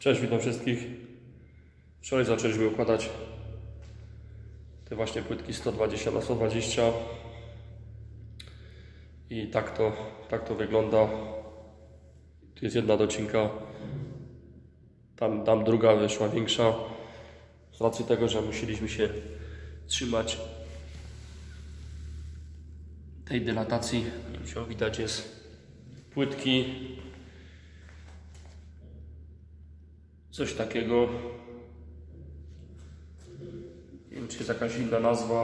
Cześć, witam wszystkich. Wczoraj zaczęliśmy układać te właśnie płytki 120 na 120 i tak to wygląda. Tu jest jedna docinka, tam druga wyszła większa, z racji tego, że musieliśmy się trzymać tej dylatacji. Nie wiem, czy widać, jest płytki, coś takiego. Nie wiem, czy jest jakaś inna nazwa.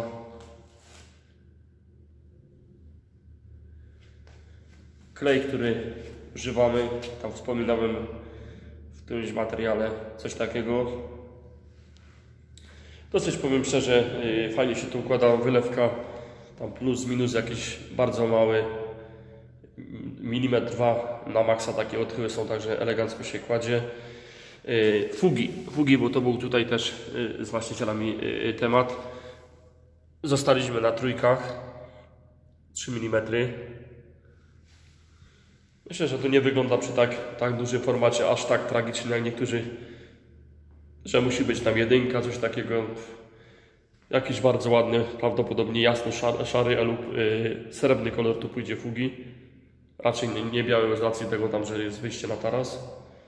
Klej, który używamy, tam wspominałem w którymś materiale, coś takiego. Dosyć, powiem szczerze, fajnie się tu układa wylewka, tam plus, minus jakiś bardzo mały, milimetr, dwa na maksa, takie odchyły są, także elegancko się kładzie. Fugi, bo to był tutaj też z właścicielami temat. Zostaliśmy na trójkach, 3 mm. Myślę, że to nie wygląda przy tak dużym formacie aż tak tragicznie jak niektórzy, że musi być tam jedynka, coś takiego. Jakiś bardzo ładny, prawdopodobnie jasny, szary lub srebrny kolor tu pójdzie fugi. Raczej nie biały z racji tego tam, że jest wyjście na taras.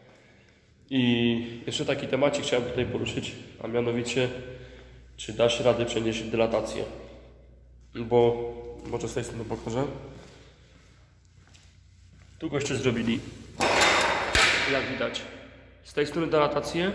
I jeszcze taki temacik chciałem tutaj poruszyć, a mianowicie, czy da się radę przenieść dylatację. Bo może z tej strony pokażę. Tu goście zrobili, jak widać, z tej strony dylatację,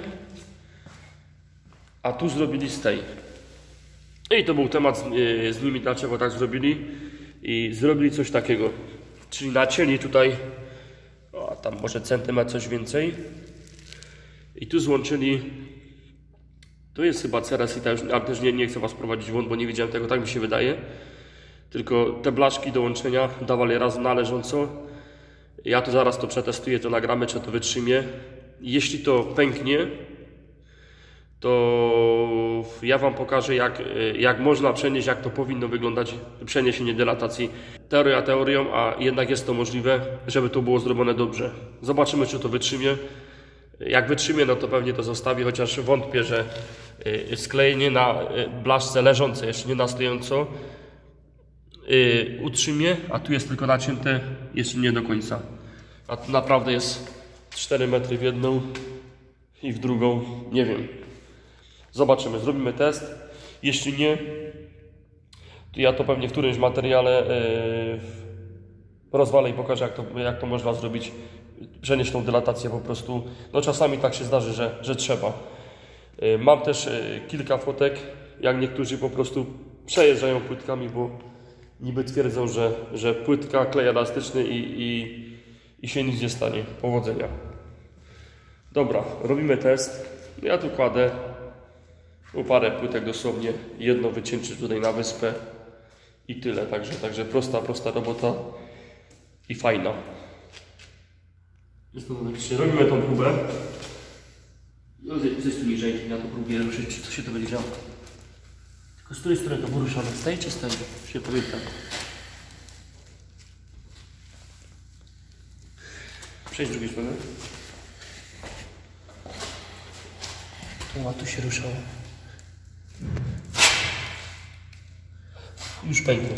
a tu zrobili z tej. I to był temat z nimi, dlaczego tak zrobili. I zrobili coś takiego, czyli nacięli tutaj, o, tam może centymetr, coś więcej. I tu złączyli, to jest chyba Ceres i też nie chcę Was prowadzić w błąd, bo nie widziałem tego, tak mi się wydaje. Tylko te blaszki do łączenia dawali raz należąco. Ja to zaraz to przetestuję, to nagramy, czy to wytrzymie. Jeśli to pęknie, to ja Wam pokażę, jak można przenieść, jak to powinno wyglądać przeniesienie dylatacji. Teoria teorią, a jednak jest to możliwe, żeby to było zrobione dobrze. Zobaczymy, czy to wytrzymie. Jak wytrzymie, no to pewnie to zostawi, chociaż wątpię, że sklejenie na blaszce leżące, jeszcze nie na stojąco, utrzymie, a tu jest tylko nacięte, jeszcze nie do końca. A tu naprawdę jest 4 metry w jedną i w drugą, nie wiem. Zobaczymy, zrobimy test. Jeśli nie, to ja to pewnie w którymś materiale rozwalę i pokażę, jak to można zrobić. Przenieść tą dylatację po prostu. No czasami tak się zdarzy, że trzeba. Mam też kilka fotek, jak niektórzy po prostu przejeżdżają płytkami, bo niby twierdzą, że płytka, klej elastyczny i się nic nie stanie. Powodzenia. Dobra, robimy test. Ja tu kładę parę płytek dosłownie. Jedno wycieńczyć tutaj na wyspę i tyle. Także prosta robota i fajna. Robimy tą próbę. Zejdź tu niżej, ja to próbuję ruszyć, co się to będzie działo. Tylko z której strony to było ruszone? Z tej czy z tej? Się pamiętam. Przejdź z drugiej strony. O, tu się ruszało. Już pękło.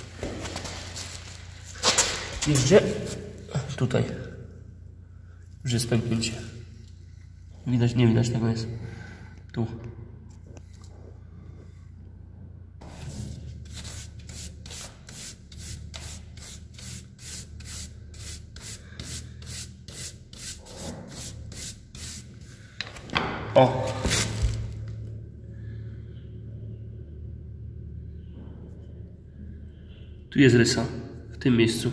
Gdzie? Tutaj. Już jest pęknięcie. Widać, nie widać tego jest. Tu. O! Tu jest rysa. W tym miejscu.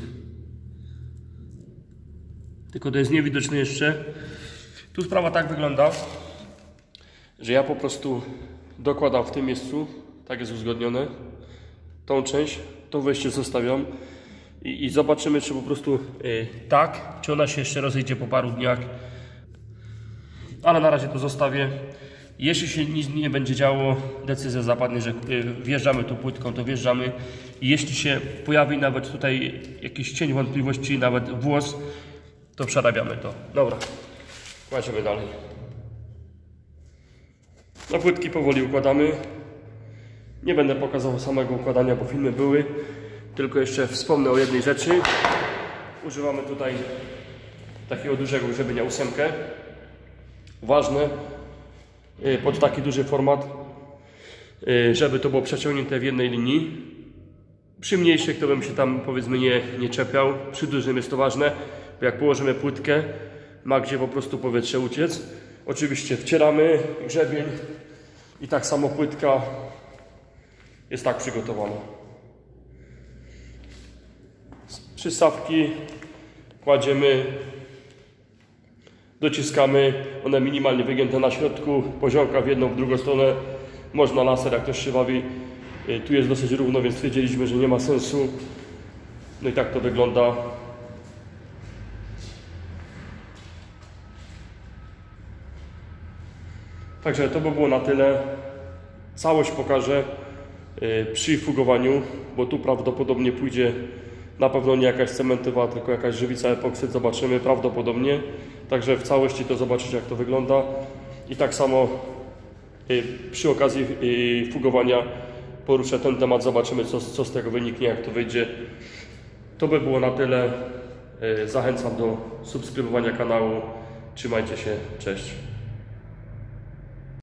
Tylko to jest niewidoczne jeszcze. Tu sprawa tak wygląda, że ja po prostu dokładam w tym miejscu, tak jest uzgodnione, tą część, to wejście zostawiam i zobaczymy, czy po prostu czy ona się jeszcze rozejdzie po paru dniach. Ale na razie to zostawię. Jeśli się nic nie będzie działo, decyzja zapadnie, że wjeżdżamy tu płytką, to wjeżdżamy. I jeśli się pojawi nawet tutaj jakiś cień wątpliwości, nawet włos, to przerabiamy to. Dobra, łaziemy dalej. No, płytki powoli układamy. Nie będę pokazał samego układania, bo filmy były. Tylko jeszcze wspomnę o jednej rzeczy. Używamy tutaj takiego dużego grzebienia 8. Ważne pod taki duży format, żeby to było przeciągnięte w jednej linii. Przy mniejszych to bym się tam, powiedzmy, nie czepiał. Przy dużym jest to ważne, bo jak położymy płytkę, ma gdzie po prostu powietrze uciec. Oczywiście wcieramy grzebień i tak samo płytka jest tak przygotowana. Przystawki kładziemy, dociskamy, one minimalnie wygięte na środku, poziomka w jedną, w drugą stronę, można laser, jak ktoś się bawi. Tu jest dosyć równo, więc stwierdziliśmy, że nie ma sensu. No i tak to wygląda. Także to by było na tyle. Całość pokażę przy fugowaniu, bo tu prawdopodobnie pójdzie na pewno nie jakaś cementowa, tylko jakaś żywica, epoksyd, zobaczymy prawdopodobnie. Także w całości to zobaczycie, jak to wygląda. I tak samo przy okazji fugowania poruszę ten temat, zobaczymy co z tego wyniknie, jak to wyjdzie. To by było na tyle. Zachęcam do subskrybowania kanału. Trzymajcie się, cześć.